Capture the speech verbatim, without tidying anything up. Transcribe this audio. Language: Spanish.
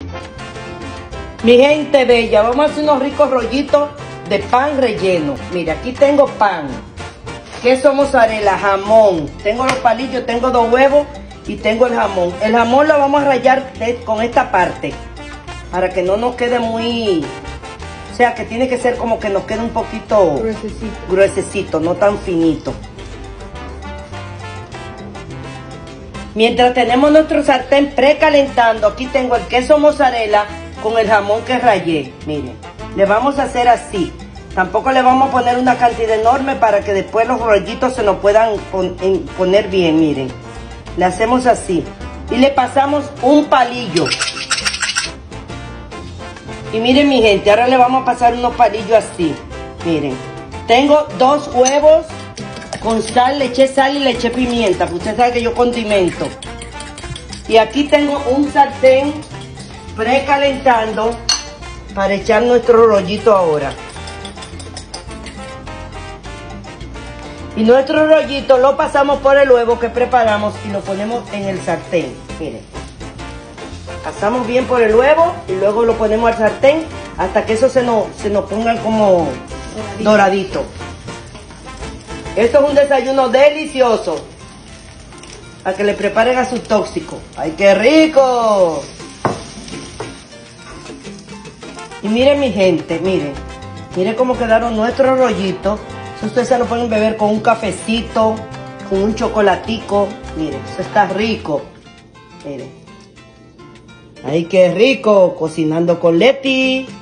Mi gente bella, vamos a hacer unos ricos rollitos de pan relleno. Mira, aquí tengo pan, queso mozzarella, jamón. Tengo los palillos, tengo dos huevos y tengo el jamón. El jamón lo vamos a rallar de, con esta parte, para que no nos quede muy... O sea, que tiene que ser como que nos quede un poquito... Gruesecito. Gruesecito, no tan finito. Mientras tenemos nuestro sartén precalentando, aquí tengo el queso mozzarella con el jamón que rallé. Miren, le vamos a hacer así. Tampoco le vamos a poner una cantidad enorme para que después los rollitos se nos puedan pon poner bien. Miren, le hacemos así y le pasamos un palillo. Y miren mi gente, ahora le vamos a pasar unos palillos así. Miren, tengo dos huevos con sal, le eché sal y le eché pimienta, porque usted sabe que yo condimento. Y aquí tengo un sartén precalentando para echar nuestro rollito ahora. Y nuestro rollito lo pasamos por el huevo que preparamos y lo ponemos en el sartén. Miren, pasamos bien por el huevo y luego lo ponemos al sartén hasta que eso se nos, se nos ponga como doradito. doradito. Esto es un desayuno delicioso para que le preparen a sus tóxicos. ¡Ay, qué rico! Y miren mi gente, miren. Miren cómo quedaron nuestros rollitos. Ustedes se lo pueden beber con un cafecito, con un chocolatico. Miren, eso está rico. Miren. ¡Ay, qué rico! Cocinando con Leti.